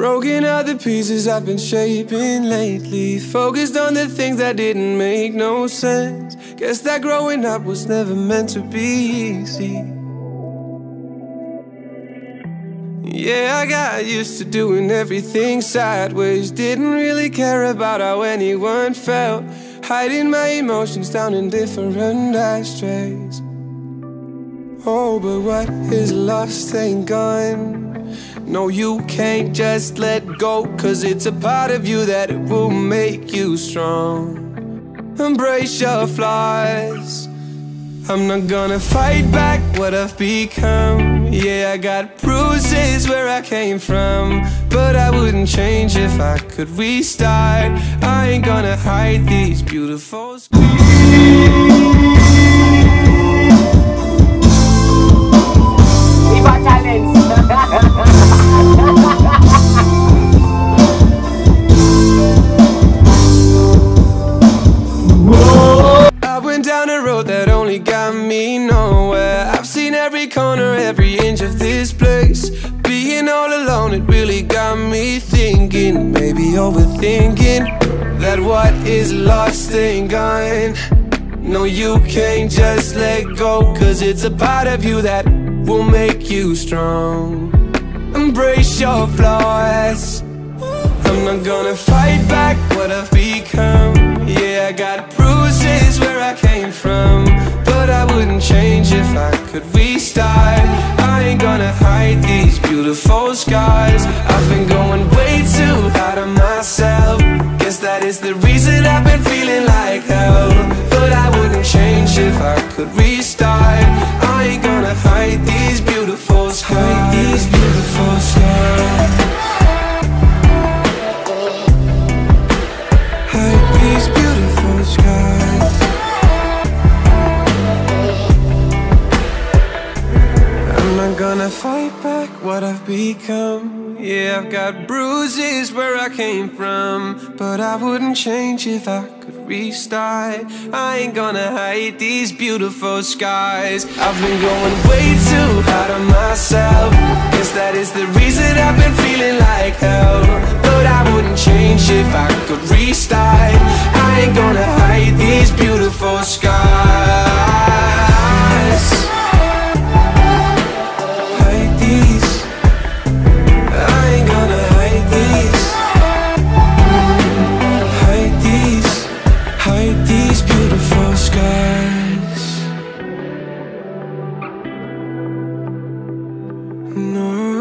Broken out the pieces I've been shaping lately, focused on the things that didn't make no sense. Guess that growing up was never meant to be easy. Yeah, I got used to doing everything sideways, didn't really care about how anyone felt, hiding my emotions down in different ashtrays. Oh, but what is lost ain't gone. No, you can't just let go, 'cause it's a part of you that it will make you strong. Embrace your flaws. I'm not gonna fight back what I've become. Yeah, I got bruises where I came from, but I wouldn't change if I could restart. I ain't gonna hide these beautiful scars. Iba challenge. I went down a road that only got me nowhere. I've seen every corner, every inch of this place. Being all alone, it really got me thinking, maybe overthinking, that what is lost ain't gone. No, you can't just let go, 'cause it's a part of you that will make you strong. Embrace your flaws. I'm not gonna fight back what I've become. Yeah, I got bruises where I came from, but I wouldn't change if I could restart. I ain't gonna hide these beautiful scars. I've been going way too hard on myself. Guess that is the reason I've been feeling like hell, but I wouldn't change if I could restart. I ain't gonna hide these beautiful scars. Hide these beautiful scars. Hide these beautiful scars. I'm not gonna fight back what I've become. Yeah, I've got bruises where I came from, but I wouldn't change if I could restart. I ain't gonna hide these beautiful scars. I've been going way too hard on myself. Guess that is the reason I've been feeling like hell, but I wouldn't change if I could restart. I ain't gonna hide these beautiful scars. Hide these. I ain't gonna hide these. Hide these. Hide these beautiful scars. No.